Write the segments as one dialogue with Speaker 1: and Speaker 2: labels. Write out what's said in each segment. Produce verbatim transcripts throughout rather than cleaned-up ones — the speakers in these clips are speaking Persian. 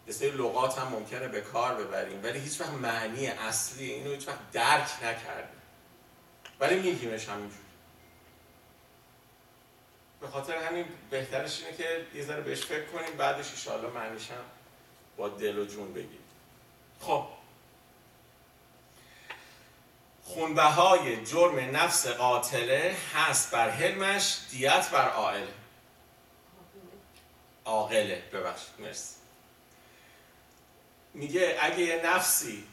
Speaker 1: یه سری لغات هم ممکنه به کار ببریم ولی هیچ وقت معنی اصلی اینو هیچ وقت درک نکردیم ولی میگیمش همینجور. به خاطر همین بهترش اینه که یه ذره بهش فکر کنیم بعدش انشاءالله معنیش هم با دل و جون بگیم. خب خونبهای جرم نفس قاتله هست بر حلمش دیت بر عاقله. عاقله ببخشید مرسی. میگه اگه یه نفسی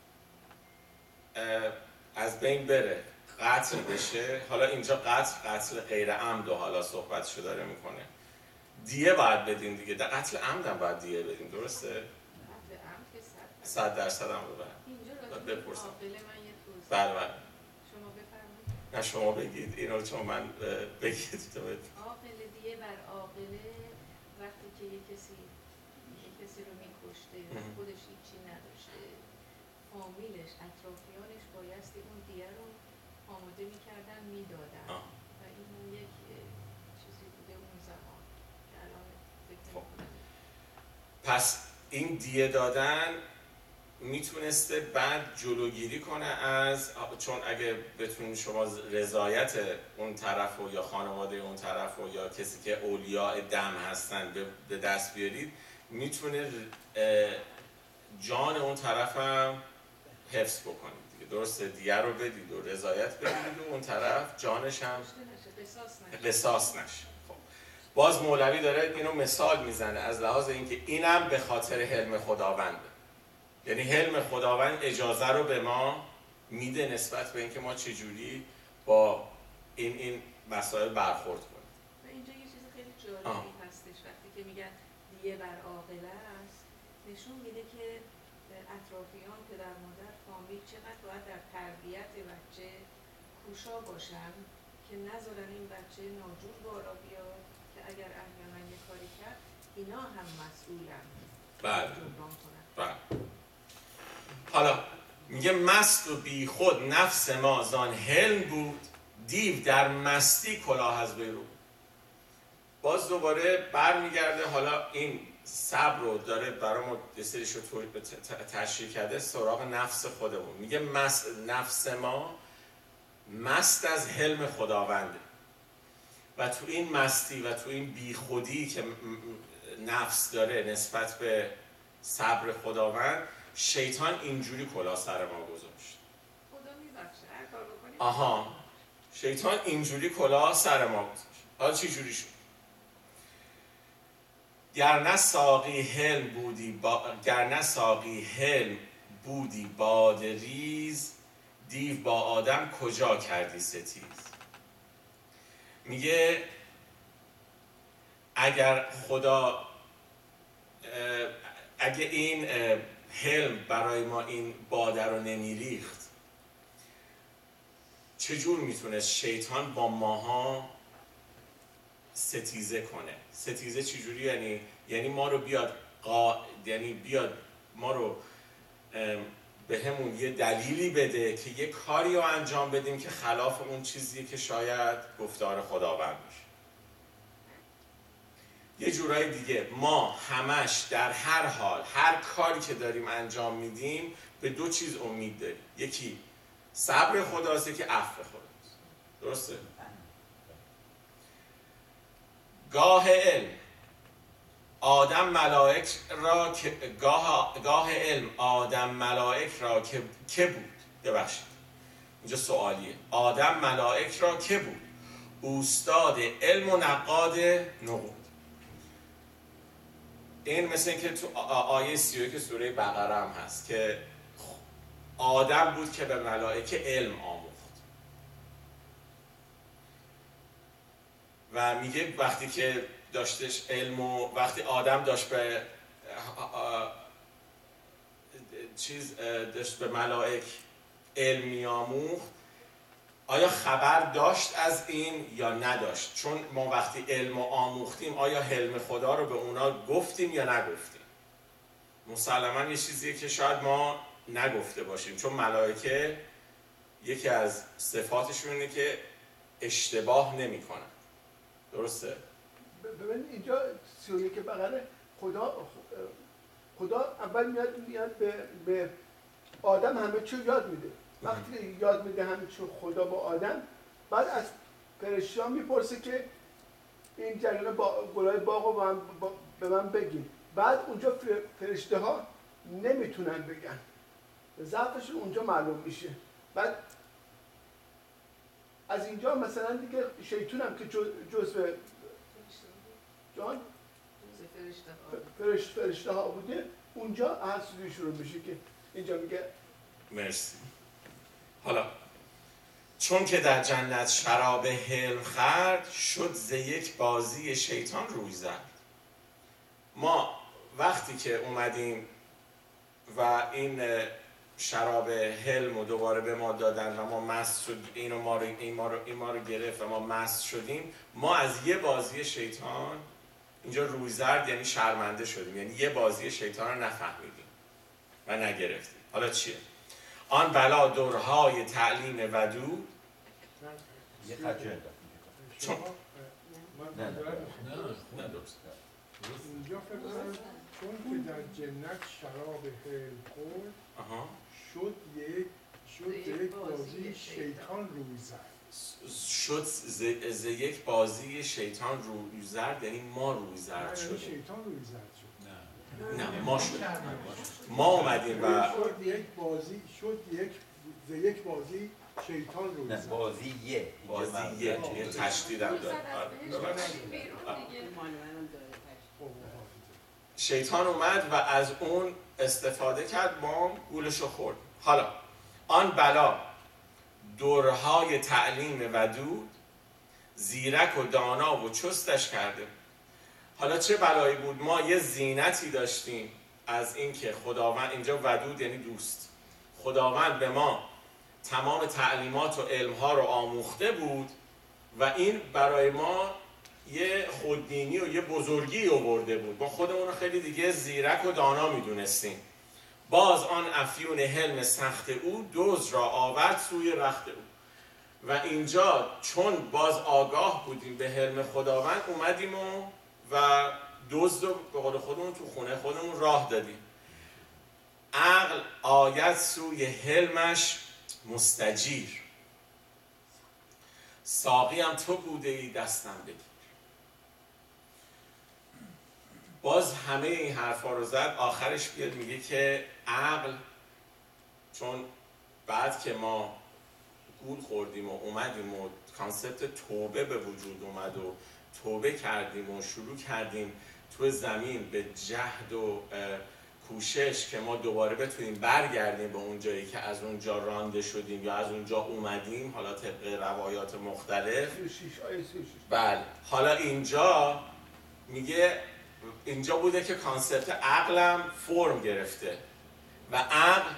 Speaker 1: از بین بره قتل بشه، حالا اینجا قتل قتل غیر عمد و حالا صحبتشو داره میکنه، دیه باید بدیم دیگه. در قتل عمد هم باید دیه بدیم درسته؟ صد درصد هم رو باید بپرسم. بله بله
Speaker 2: شما بفرمایید.
Speaker 1: نه شما بگید اینو چون من بگید.
Speaker 2: عاقله دیه بر عاقله وقتی که یک کسی یک کسی رو میکشته خودش هیچی نداشته، فامیلش اطرافیانش بایستی اون دیه رو آماده میکردن میدادن و این یک چیزی بوده اون زمان که الان فکر میکنم.
Speaker 1: پس این دیه دادن میتونسته بعد جلوگیری کنه از، چون اگه بتونید شما رضایت اون طرف و یا خانواده اون طرف و یا کسی که اولیاء دم هستن به دست بیارید میتونه جان اون طرف هم حفظ بکنید دیگه. درسته دیگه رو بدید و رضایت بدید و اون طرف جانش هم قصاص نشه. خب باز مولوی داره اینو مثال میزنه از لحاظ اینکه اینم به خاطر حلم خداونده، یعنی حلم خداوند اجازه رو به ما میده نسبت به اینکه ما چجوری با این این مسائل برخورد کنیم.
Speaker 2: و اینجا یه چیز خیلی جالبی هستش وقتی که میگن دیه بر عاقله است، نشون میده که اطرافیان پدر مادر فامیل چقدر باید در تربیت بچه کوشا باشن که نذارن این بچه ناجور بالا بیاد که اگر احیانا یه کاری کرد اینا هم مسئولن.
Speaker 1: بله بله. حالا میگه مست و بی خود نفس ما زان حلم بود، دیو در مستی کلاه از بیرون. باز دوباره برمیگرده، حالا این صبر رو داره برای ما دستریش رو تشریح کرده سراغ نفس خودمون. میگه مست نفس ما مست از حلم خداونده و تو این مستی و تو این بی خودی که نفس داره نسبت به صبر خداوند، شیطان اینجوری کلاه سر ما گذاشت.
Speaker 2: خدا میبخشه هر کار بکنیم.
Speaker 1: آها شیطان اینجوری کلاه سر ما گذاشت. حالا چی جوری شد؟ گرنه ساقی حلم بودی با... گرنه ساقی حلم بودی بادریز، دیو با آدم کجا کردی ستیز. میگه اگر خدا اگه این حلم برای ما این باده رو نمیریخت، چجور میتونست شیطان با ماها ستیزه کنه؟ ستیزه چجوری یعنی؟ یعنی ما رو بیاد قا... یعنی بیاد ما رو به همون یه دلیلی بده که یه کاری رو انجام بدیم که خلاف اون چیزیه که شاید گفتار خداوند باشه. یه جورای دیگه ما همش در هر حال هر کاری که داریم انجام میدیم به دو چیز امید داریم، یکی صبر خداست یکی عفو خداست. درسته؟ گاه علم آدم ملائک را که گاه گاه علم آدم ملائک را که که بود؟ ببخشید اینجا سوالیه. آدم ملائک را که بود؟ استاد علم و نقاد نقود. این مثل این که تو آیه سی و یک سوره بقره هم هست که آدم بود که به ملائکه علم آموخت و میگه وقتی که داشتش علم و وقتی آدم داشت به چیز داشت به ملائک علم میآموخت، آیا خبر داشت از این یا نداشت؟ چون ما وقتی علم آموختیم آیا حلم خدا رو به اونا گفتیم یا نگفتیم؟ مسلماً یه چیزیه که شاید ما نگفته باشیم، چون ملائکه یکی از صفاتشون اینه که اشتباه نمی کنن. درسته؟
Speaker 3: ببینید اینجا سی و یک بقره خدا خدا اول میاد میاد به, به آدم همه چی یاد میده. وقتی که یاد میده همه چی خدا با آدم، بعد از فرشته‌ها میپرسه که این جریان با گلای باغ رو با من با به من بگین. بعد اونجا فرشته ها نمیتونن بگن، ضعفشون اونجا معلوم میشه. بعد از اینجا مثلا دیگه شیطون هم که جزء جان فرشته فرشته ها بوده، اونجا حسودی شروع میشه که اینجا میگه
Speaker 1: مرسی. حالا چون که در جنت شراب حلم خورد، شد ز یک بازی شیطان روی زد. ما وقتی که اومدیم و این شراب حلم رو دوباره به ما دادن و ما مست شد، اینو ما رو این ما رو این ما رو گرفت و ما مست شدیم، ما از یه بازی شیطان اینجا روی زرد یعنی شرمنده شدیم، یعنی یه بازی شیطان رو نفهمیدیم و نگرفتیم. حالا چیه؟ آن بلا دورهای تعلیم ودود
Speaker 4: یه خجه
Speaker 1: چون
Speaker 5: نه نه نه درست اینجا فکر کنم چون که در جنت شراب حلم خورد شد یک شد یک بازی شیطان روی زد.
Speaker 1: شد ز یک بازی شیطان روی زرد یعنی ما روی زرد شدیم.
Speaker 5: شیطان روی زرد شد.
Speaker 1: نه نه ما شدیم. ما اومدیم و
Speaker 5: شد یک بازی شد یک ز یک بازی شیطان روی زد.
Speaker 4: بازی یه
Speaker 1: بازی یه یه تشدید هم داره. شیطان اومد و از اون استفاده کرد، ما گولشو خورد. حالا آن بلا دورهای تعلیم ودود، زیرک و دانا و چستش کرده. حالا چه بلایی بود؟ ما یه زینتی داشتیم از اینکه خداوند، اینجا ودود یعنی دوست، خداوند به ما تمام تعلیمات و علمها رو آموخته بود و این برای ما یه خودبینی و یه بزرگی آورده بود. ما خودمون رو خیلی دیگه زیرک و دانا میدونستیم. باز آن افیون حلم سخت او دزد را آورد سوی رخت او. و اینجا چون باز آگاه بودیم به حلم خداوند، اومدیم و و دزد رو به قول خودمون تو خونه خودمون راه دادیم. عقل آید سوی حلمش مستجیر، ساقی هم تو بوده ای دستم بگیر. باز همه این حرفا رو زد، آخرش بیاد میگه که عقل، چون بعد که ما گول خوردیم و اومدیم و کانسپت توبه به وجود اومد و توبه کردیم و شروع کردیم تو زمین به جهد و کوشش که ما دوباره بتونیم برگردیم به اون جایی که از اونجا رانده شدیم یا از اونجا اومدیم، حالا طبق روایات مختلف. بله، حالا اینجا میگه اینجا بوده که کانسپت عقلم فرم گرفته و عقل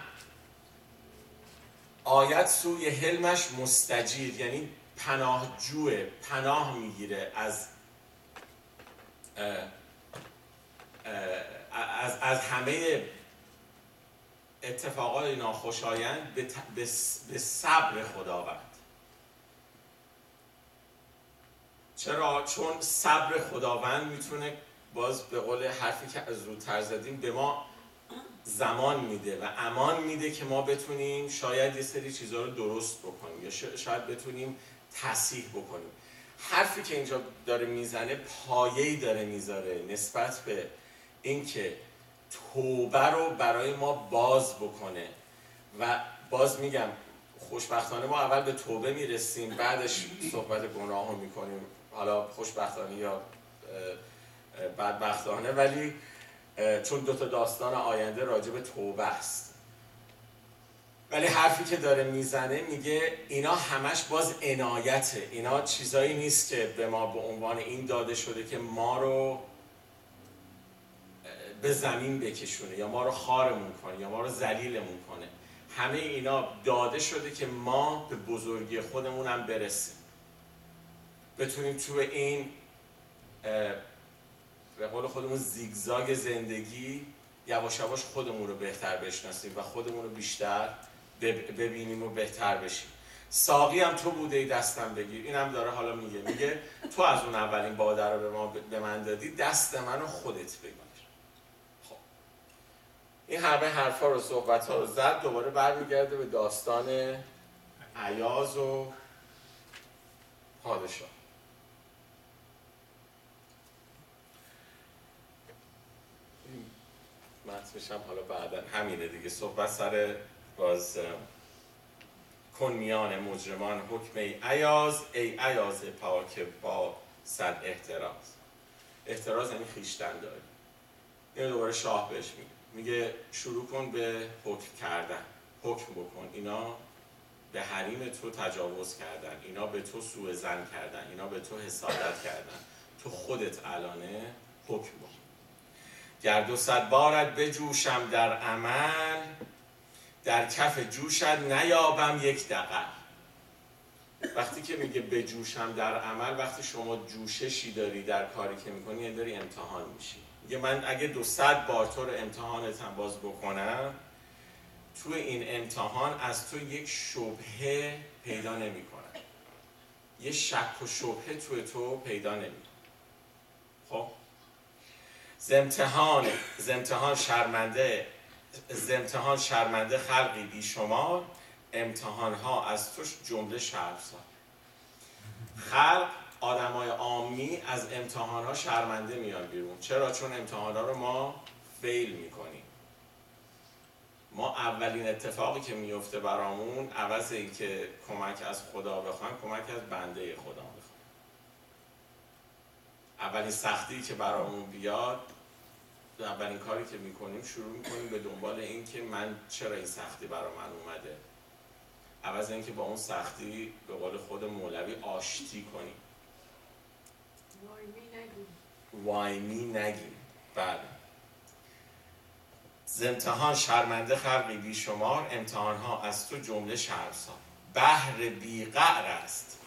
Speaker 1: آیت سوی حلمش مستجیر، یعنی پناهجوه، پناه میگیره از اه اه از از همه اتفاقات ناخوشایند به, به, به صبر خداوند. چرا؟ چون صبر خداوند میتونه، باز به قول حرفی که از زودتر زدیم، به ما زمان میده و امان میده که ما بتونیم شاید یه سری چیزها رو درست بکنیم یا شاید بتونیم تصحیح بکنیم. حرفی که اینجا داره میزنه پایه‌ای داره میذاره نسبت به اینکه توبه رو برای ما باز بکنه. و باز میگم خوشبختانه ما اول به توبه میرسیم، بعدش صحبت گناه رو میکنیم، حالا خوشبختانه یا بدبختانه، ولی چون دو تا داستان آینده راجع به توبه است. ولی حرفی که داره میزنه میگه اینا همش باز عنایته، اینا چیزایی نیست که به ما به عنوان این داده شده که ما رو به زمین بکشونه یا ما رو خارمون کنه یا ما رو ذلیلمون کنه. همه اینا داده شده که ما به بزرگی خودمون هم برسیم، بتونیم تو این به قول خودمون زیگزاگ زندگی یواش یواش خودمون رو بهتر بشناسیم و خودمون رو بیشتر ببینیم و بهتر بشیم. ساقی هم تو بوده ای دستم بگیر. این هم داره حالا میگه میگه تو از اون اولین باده رو به ما به من دادی، دست منو خودت بگیر. خب این همه حرفا رو صحبت ها رو زد، دوباره برمیگرده به داستان ایاز و پادشاه. متنش هم حالا بعدا همینه دیگه، صحبت سر باز کنمیان مجرمان حکم ای ایاز، ای ایاز پاک با صد احتراز. احتراز یعنی خویشتن داری. اینو دوباره شاه بهش میگه، میگه شروع کن به حکم کردن، حکم بکن. اینا به حریم تو تجاوز کردن، اینا به تو سوء ظن کردن، اینا به تو حسادت کردن، تو خودت الانه حکم بکن. گرد و صد بارت بجوشم در عمل، در کف جوشت نیابم یک دغل. وقتی که میگه بجوشم در عمل، وقتی شما جوششی داری در کاری که میکنی، یعنی داری امتحان میشی. میگه من اگه دو صد بار تو رو امتحانتم باز بکنم، تو این امتحان از تو یک شبهه پیدا نمی کنم، یه شک و شبهه توی تو پیدا نمی کنم. خب زمتحان زمتحان شرمنده زمتحان شرمنده خلقی بی شمار، امتحان ها از تو جمله شرمسار. خلق آدمای عامی از امتحان ها شرمنده میان بیرون. چرا؟ چون امتحان ها رو ما فیل میکنیم. ما اولین اتفاقی که میفته برامون، عوض این که کمک از خدا بخوایم، کمک از بنده خدا بخوایم. اولین سختی که برامون بیاد، اولین کاری که میکنیم شروع میکنیم به دنبال این که من چرا این سختی برا من اومده، عوض این که با اون سختی به قول خود مولوی آشتی کنیم،
Speaker 2: وایمی نگیم
Speaker 1: وایمی نگیم. بله. زمتحان شرمنده خلقی بی شمار، امتحان ها از تو جمله شرمسار. بحر بی قعر است.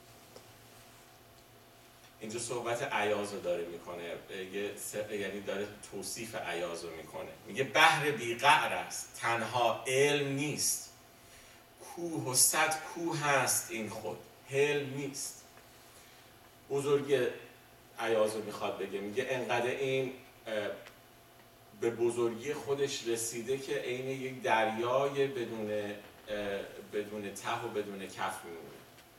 Speaker 1: اینجا صحبت ایاز رو داره میکنه، یعنی داره توصیف ایاز رو میکنه. میگه بحر بی قعر است، تنها علم نیست، کوه و صد کوه هست این خود، حلم نیست. بزرگی ایاز رو میخواد بگه، میگه انقدر این به بزرگی خودش رسیده که عین یک دریای بدون بدون ته و بدون کف میمونه.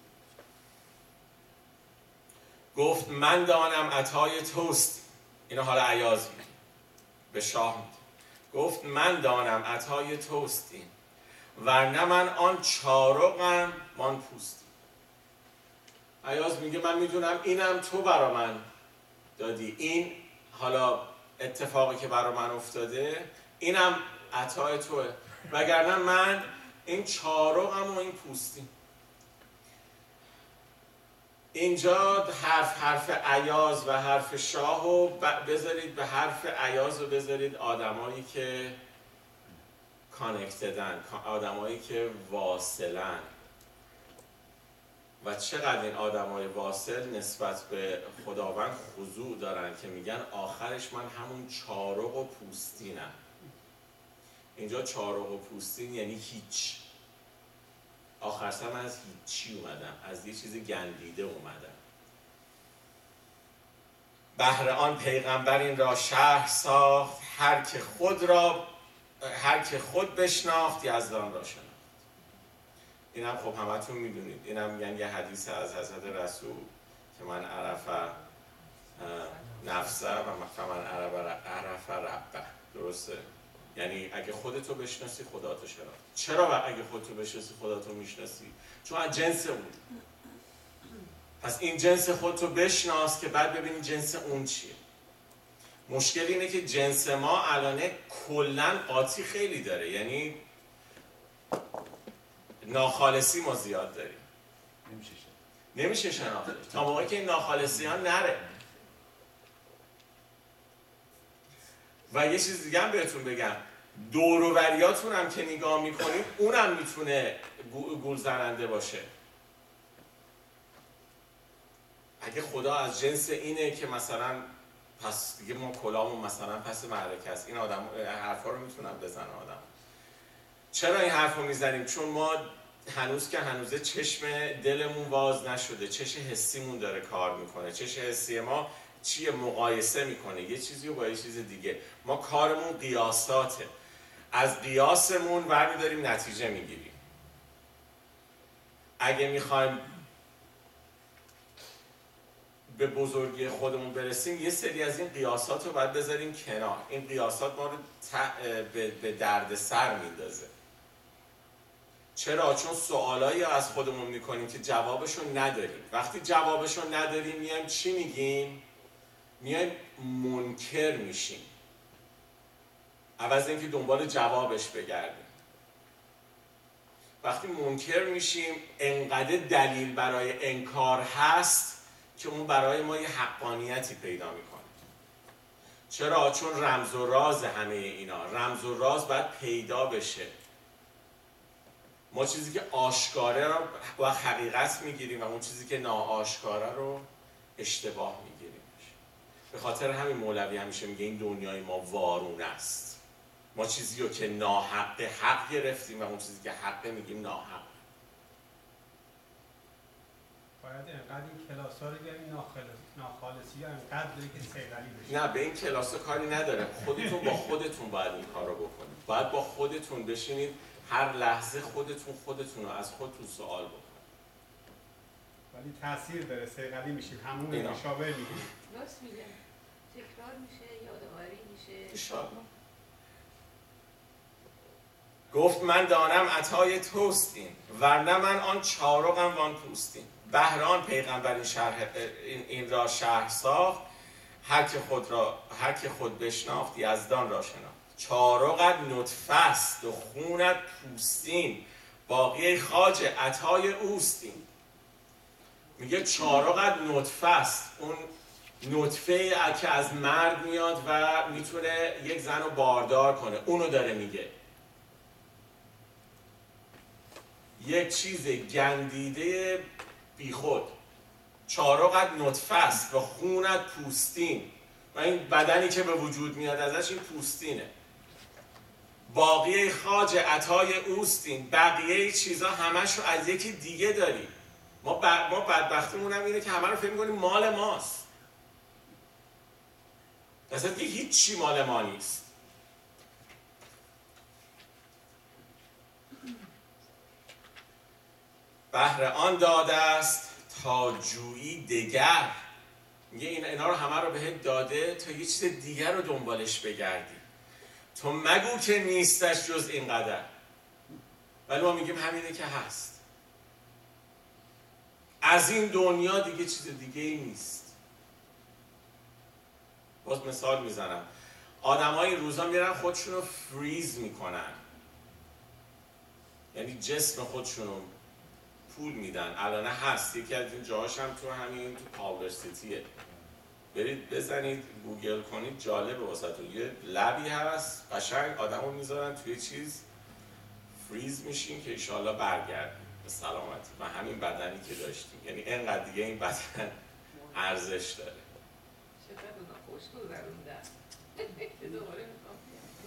Speaker 1: گفت من دانم عطای توست. اینو حالا ایاز میگه، به شاه میگه. گفت من دانم عطای توست این، ورنه من آن چارقم مان پوستی. ایاز میگه من میدونم اینم تو برا من دادی، این حالا اتفاقی که برا من افتاده اینم عطای توه، وگرنه من این چارقم و این پوستی. اینجا حرف حرف ایاز و حرف شاه رو بذارید، به حرف ایاز رو بذارید آدمایی که کانکتدن، آدمایی که واصلن. و چقدر این آدمای واصل نسبت به خداوند خضوع دارن که میگن آخرش من همون چارق و پوستینم. اینجا چارق و پوستین یعنی هیچ. آخر سر من از هیچی اومدم، از یه چیز گندیده اومدم. بهر آن پیغمبر این را شرح ساخت، هر که خود را هر که خود بشناخت یزدان را شناخت. اینم خب همتون میدونید، اینم میگن یه حدیث از حضرت رسول که من عرف نفسه و من عرف ربه. درسته؟ یعنی اگه خودتو بشناسی خداتو شناختی. چرا و اگه خودتو بشناسی خداتو میشناسی؟ چون از جنس اون. پس این جنس خودتو بشناس که بعد ببینی جنس اون چیه. مشکل اینه که جنس ما الانه کلن قاطی خیلی داره، یعنی ناخالصی ما زیاد داریم،
Speaker 4: نمیشه شناخت.
Speaker 1: نمیشه شناخت تا موقعی که این ناخالصی ها نره. و یه چیز دیگه هم بهتون بگم، دور و بریاتون هم که نگاه میکنید اونم میتونه گول زننده باشه. اگه خدا از جنس اینه که مثلا پس دیگه ما کلامون مثلا پس معرکه است، این آدم حرفا رو میتونن بزنن آدم. چرا این حرف رو میزنیم؟ چون ما هنوز که هنوزه چشم دلمون باز نشده، چشم حسیمون داره کار میکنه. چشم حسی ما چیه؟ مقایسه میکنه یه چیزی رو با یه چیز دیگه. ما کارمون قیاساته. از قیاسمون برمی‌داریم نتیجه میگیریم. اگه میخوایم به بزرگی خودمون برسیم یه سری از این قیاسات رو باید بذاریم کنار. این قیاسات ما رو به درد سر میندازه. چرا؟ چون سوالایی از خودمون میکنیم که جوابشو نداریم. وقتی جوابشو نداریم میایم چی میگیم؟ میایم منکر میشیم عوض اینکه دنبال جوابش بگردیم. وقتی منکر میشیم انقدر دلیل برای انکار هست که اون برای ما یه حقانیتی پیدا میکنه. چرا؟ چون رمز و راز همه اینا، رمز و راز باید پیدا بشه. ما چیزی که آشکاره رو با حقیقت میگیریم و اون چیزی که ناآشکاره رو اشتباه میگیریم. به خاطر همین مولوی همیشه میگه این دنیای ما وارونه است. ما چیزی رو که ناحق حق گرفتیم و اون چیزی که حق میگیم ناحق.
Speaker 6: باید انقدر این کلاس ها رو بیاریم ناخالصی ها انقدر داره که سیغلی بشه.
Speaker 1: نه به این کلاس ها کاری نداره. خودتون با خودتون باید این کار رو بکنید. باید با خودتون بشینید هر لحظه خودتون خودتون رو از خودتون سوال بکنید.
Speaker 6: ولی تاثیر داره، سیغلی میشید، همون مشابه میگید.
Speaker 2: راست میگم. تکرار میشه، یادآوری میشه.
Speaker 1: انشاءالله. گفت من دانم عطای توست این، ورنه من آن چارقم وان پوستین. بهران پیغمبر این, شرح این, این را شرح ساخت، هر که خود را هر که خود بشناخت یزدان را شناخت. چارقت نطفه است و خونت پوستین، باقی خواجه عطای اوستین. میگه چارقت نطفه است، اون نطفه که از مرد میاد و میتونه یک زن رو باردار کنه، اونو داره میگه. یک چیز گندیده بیخود. چارقت نطفه است و خونت پوستین، و این بدنی که به وجود میاد ازش این پوستینه. باقی خواجه عطای اوستین، بقیه چیزا همش رو از یکی دیگه داریم. ما, ب... ما بدبختیمون هم اینه که همه رو فکر می‌کنیم مال ماست. اصلا دیگه هیچی مال ما نیست. بهر آن داده است تا جویی دگر. میگه این اینا رو همه رو بهت داده تا یه چیز دیگر رو دنبالش بگردی. تو مگو که نیستش جز اینقدر. ولی ما میگیم همینه که هست. از این دنیا دیگه چیز دیگه ای نیست. باز مثال میزنم. آدم ها این روزا میرن خودشون رو فریز میکنن، یعنی جسم خودشون رو پول میدن. الان هست یکی از این جاهاش هم تو همین تو پاورسیتیه، برید بزنید گوگل کنید، جالبه واسهتون. یه لبی هست قشنگ آدمو میذارن توی چیز فریز میشین که ایشالله برگردیم به سلامتی و همین بدنی که داشتیم. یعنی اینقدر دیگه این بدن ارزش داره.
Speaker 2: چقدر اونا خوش گذروندن. دوباره میخوام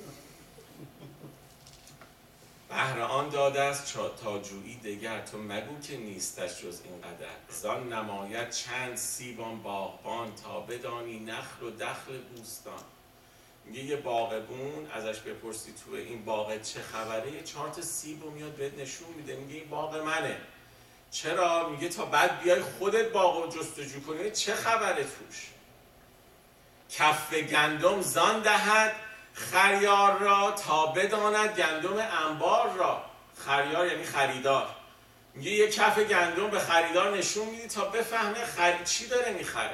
Speaker 1: بهر آن داده است تا جویی دگر. تو مگو که نیستش جز اینقدر. زان نماید چند سیبان باغبان، تا بدانی نخل و دخل بوستان. میگه یه باغبون ازش بپرسی تو این باغ چه خبره، یه چهار تا سیب رو میاد بهت نشون میده، میگه این باغ منه. چرا؟ میگه تا بعد بیای خودت باغ رو جستجو کنی چه خبره توش. کف گندم زان دهد خریار را، تا بداند گندم انبار را. خریار یعنی خریدار. میگه یه کف گندم به خریدار نشون میدی تا بفهمه خرید چی داره میخره.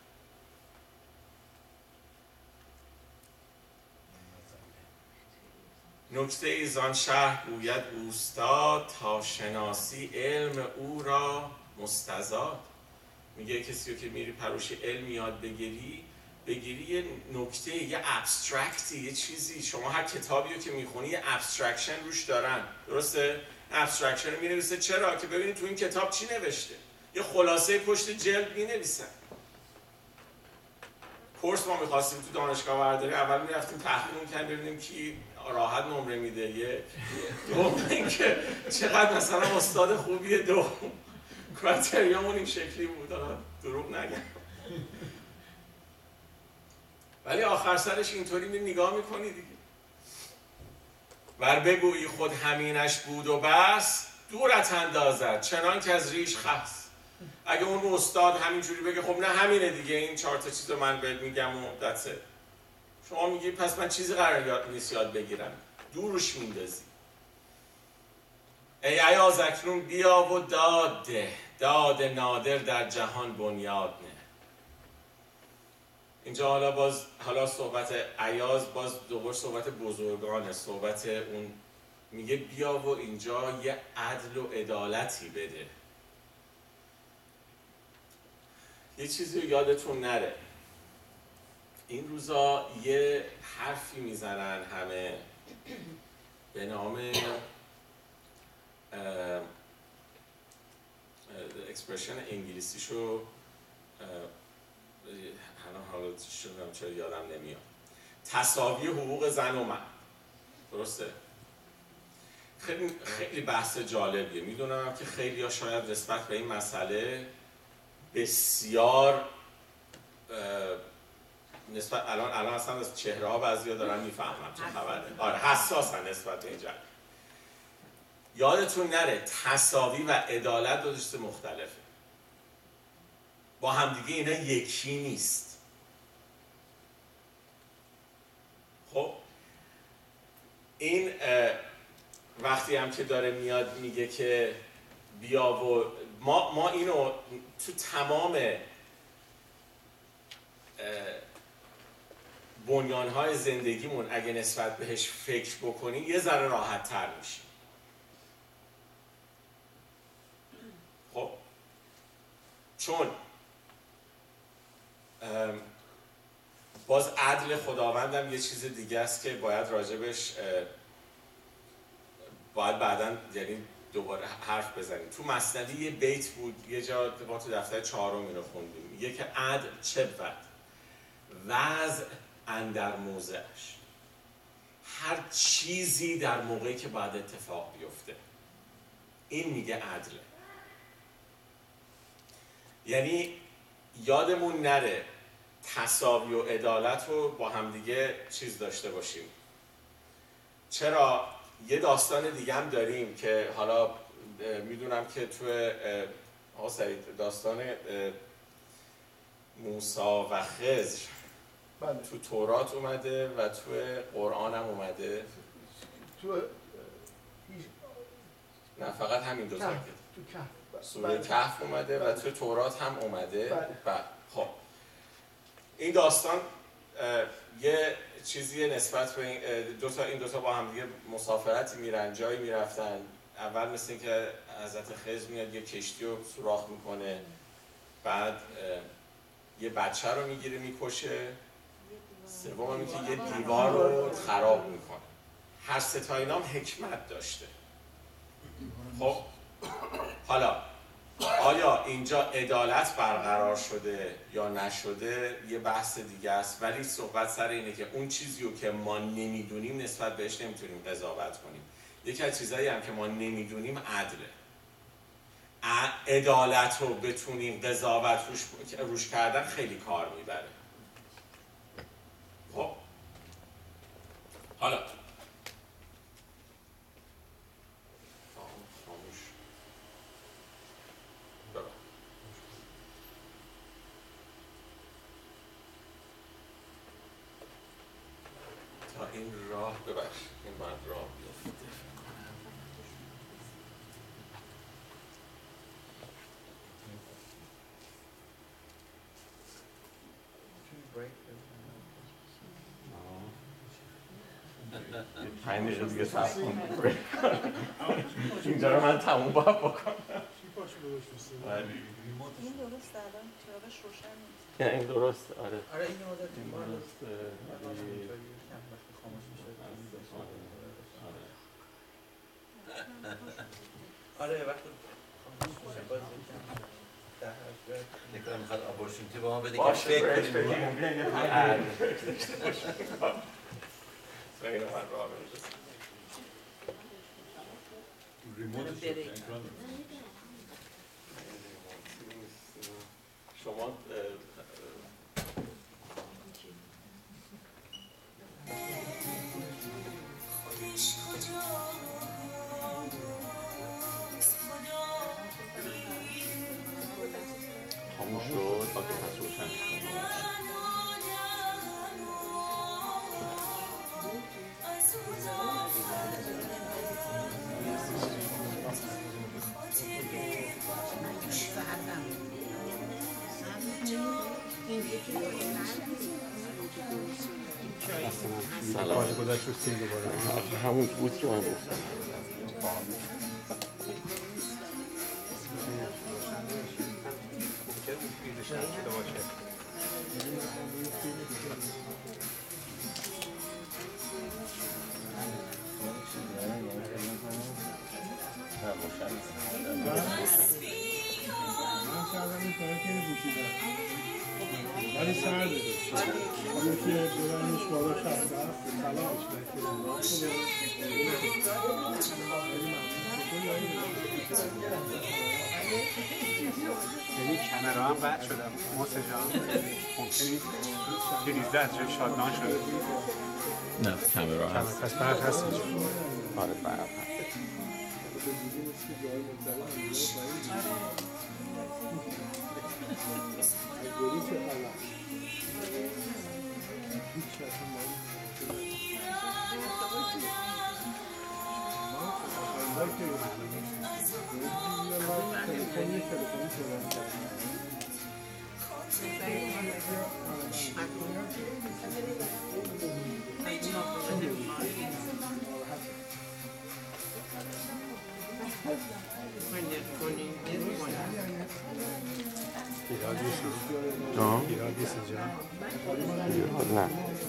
Speaker 1: نکته ایزان شهر گوید اوستاد، تا شناسی علم او را مستزاد. میگه کسی رو که میری پروش علم یاد بگیری، بگیری یه نکته، یه ابسترکتی، یه چیزی. شما هر کتابی رو که میخونی یه ابسترکشن روش دارن، درسته؟ ابسترکشن رو مینویسه. چرا؟ که ببینید تو این کتاب چی نوشته. یه خلاصه پشت جلد مینویسن. کورس ما میخواستیم تو دانشگاه برداری، اول میرفتیم تحقیق میکردیم ببینیم کی راحت نمره میده. یه دوم اینکه چقدر مثلا استاد خوبیه. دوم کرایتریامون این شکلی بود، حالا دروغ نگم. ولی آخر سرش اینطوری می نگاه میکنی دیگه. ور بگویی خود همینش بود و بس، دورت اندازد چنان که از ریش خس. اگه اون استاد همینجوری بگه خب نه همینه دیگه، این چهار تا چیز رو من بهت میگم و دتسه، شما میگی پس من چیزی قرار یاد نیست یاد بگیرم، دورش میندازی. ای ایاز اکنون بیا و داد ده، داد نادر در جهان بنیاد نه. اینجا حالا باز حالا صحبت ایاز باز دوباره صحبت بزرگانه، صحبت اون میگه بیا و اینجا یه عدل و عدالتی بده. یه چیزی رو یادتون نره، این روزا یه حرفی میزنن همه به نام اکسپرشن انگلیسیشو الان حالا شدم چرا یادم نمیاد، تساوی حقوق زن و مرد. درسته؟ خیلی خیلی بحث جالبیه. میدونم که خیلی ها شاید نسبت به این مسئله بسیار نسبت الان الان اصلا از چهره ها بعضیا دارن میفهمم چه خبره. آره حساسن نسبت به این جنگ. یادتون نره تساوی و عدالت دو چیز مختلفه، با همدیگه اینا یکی نیست. خب این وقتی هم که داره میاد میگه که بیا و ما, ما اینو تو تمام بنیانهای زندگیمون اگه نسبت بهش فکر بکنیم یه ذره راحت تر میشیم. خب چون باز عدل خداوندم یه چیز دیگه است که باید راجبش باید بعداً یعنی دوباره حرف بزنیم. تو مثنوی یه بیت بود، یه جا ما تو دفتر چهارم اینو خوندیم، میگه که عدل چه بود وضع اندر موضعش، هر چیزی در موقعی که باید اتفاق بیفته، این میگه عدله. یعنی یادمون نره تساوی و عدالت رو با همدیگه چیز داشته باشیم. چرا؟ یه داستان دیگه هم داریم که حالا میدونم که تو آقا سعید داستان موسی و خضر
Speaker 3: بله.
Speaker 1: تو تورات اومده و تو قرآن هم اومده.
Speaker 3: تو
Speaker 1: نه فقط همین دو تا
Speaker 3: تو کهف
Speaker 1: سوره کهف اومده و تو تورات هم اومده.
Speaker 3: بله.
Speaker 1: خب این داستان یه چیزی نسبت به این دو تا این دو تا با هم دیگه مسافرتی میرن، جایی میرفتن. اول مثل این که حضرت خضر میاد یه کشتی رو سوراخ میکنه، بعد یه بچه رو میگیره میکشه، سوم اینکه یه دیوار رو خراب میکنه. هر سه تا اینام حکمت داشته. خب حالا آیا اینجا عدالت برقرار شده یا نشده یه بحث دیگه است، ولی صحبت سر اینه که اون چیزی رو که ما نمیدونیم نسبت بهش نمیتونیم قضاوت کنیم. یکی از چیزایی هم که ما نمیدونیم عدله. عدالت رو بتونیم قضاوت روش, روش کردن خیلی کار میبره. خب حالا تا این راه ببخش این باید راه بیفته پنج دقیقه دیگه صبر کن اینجا رو من تموم باید بکنم.
Speaker 2: این درست الان چراغش روشن نیست.
Speaker 1: نه این درست. آره
Speaker 7: آره این عادت
Speaker 1: این درست.
Speaker 7: آره وقتی خاموش میشه باز نکنم میخواد آپورچونیتی با ما بده که فکر کنیم
Speaker 1: ممکنه یه فرق خیلی من راه برسیم شما خودش کجا
Speaker 8: سلام گذاشت رو سیم دوباره
Speaker 1: همون بود که من گفتم
Speaker 5: ولی سرده حالا که برنش بالا شد سلامش
Speaker 8: یعنی کمرها هم قطع شدم محسن جان ممکنی پریزده از جای شادمان شده
Speaker 1: نه کامرا هست
Speaker 8: پس برق هست
Speaker 1: آره برق هست
Speaker 8: ایراد نیست اینجا
Speaker 1: نه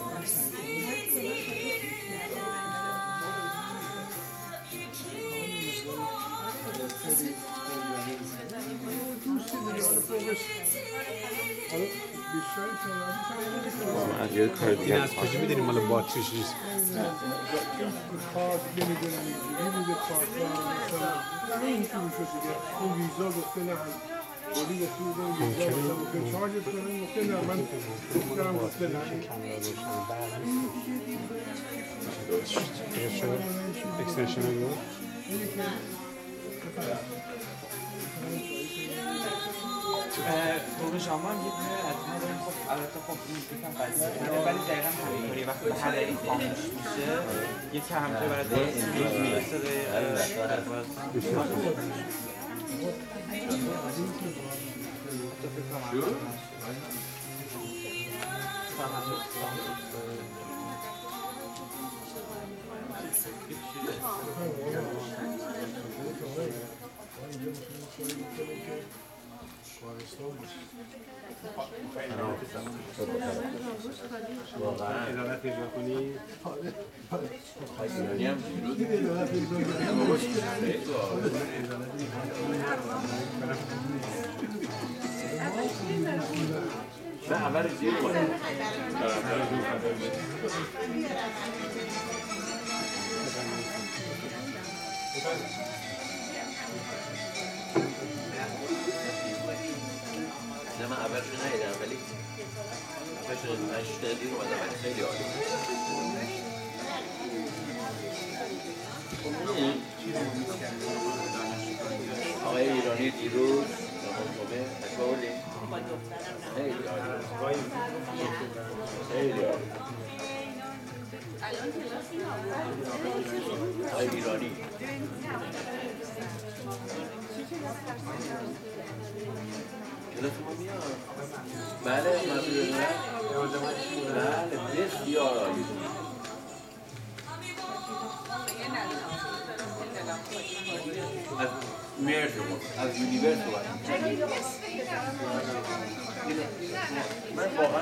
Speaker 1: یه کار دیگه
Speaker 8: از کجا میدونیم مال باتریش نیست
Speaker 5: کارت نمیدونم اینجوری بوده کارت مثلا این اینجوری شد دیگه اون ویزا گفته نه ولی گفته بوده اون ویزا گفته چارجت کنم گفته نه من گفتم گفته نه
Speaker 8: اکستنشن رو بود
Speaker 9: رومی شما هم یه دونه از ما داریم خب البته خب این یکم قضیه ولی دقیقا همینطوری وقتی به هر دقیقی خاموش میشه یکی همطوری برای درست میرسه به
Speaker 8: ادالت اجرا کنی
Speaker 7: نه اول زیر کنیم نه من اولش رو ندیدم ولی اولش رو دیر اومدم ولی خیلی عالی آقای ایرانی دیروز جمعه تکاولی خیلی عالی خیلی عالی آقای ایرانی کلاس ما میاد بله مسئول بله بسیار عالی از میرس از یونیورس من واقعا